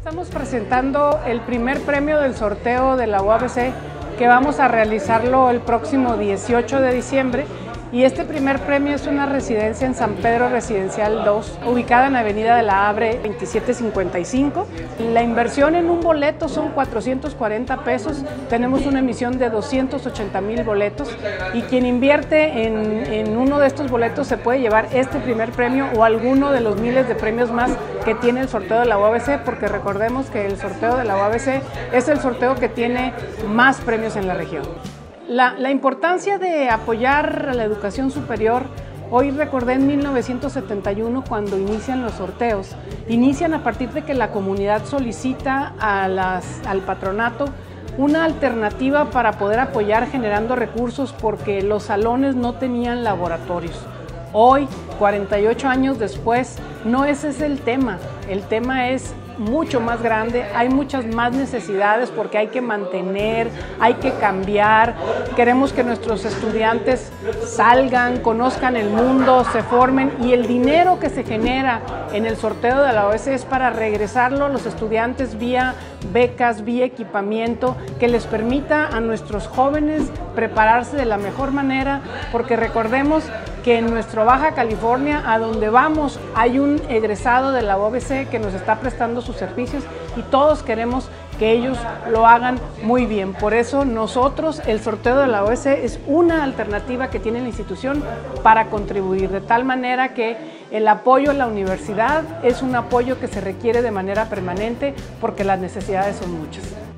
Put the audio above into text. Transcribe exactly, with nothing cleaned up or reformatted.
Estamos presentando el primer premio del sorteo de la U A B C, que vamos a realizarlo el próximo dieciocho de diciembre. Y este primer premio es una residencia en San Pedro Residencial dos, ubicada en Avenida de la Abre veintisiete cincuenta y cinco. La inversión en un boleto son cuatrocientos cuarenta pesos, tenemos una emisión de doscientos ochenta mil boletos y quien invierte en, en uno de estos boletos se puede llevar este primer premio o alguno de los miles de premios más que tiene el sorteo de la U A B C, porque recordemos que el sorteo de la U A B C es el sorteo que tiene más premios en la región. La, la importancia de apoyar a la educación superior, hoy recordé en mil novecientos setenta y uno cuando inician los sorteos. Inician a partir de que la comunidad solicita a las, al patronato una alternativa para poder apoyar generando recursos porque los salones no tenían laboratorios. Hoy, cuarenta y ocho años después, no ese es el tema, el tema es mucho más grande, hay muchas más necesidades porque hay que mantener, hay que cambiar, queremos que nuestros estudiantes salgan, conozcan el mundo, se formen y el dinero que se genera en el sorteo de la U A B C es para regresarlo a los estudiantes vía becas, vía equipamiento, que les permita a nuestros jóvenes prepararse de la mejor manera, porque recordemos que en nuestro Baja California, a donde vamos, hay un egresado de la U A B C que nos está prestando sus servicios y todos queremos que ellos lo hagan muy bien. Por eso nosotros, el sorteo de la U A B C es una alternativa que tiene la institución para contribuir, de tal manera que el apoyo a la universidad es un apoyo que se requiere de manera permanente porque las necesidades son muchas.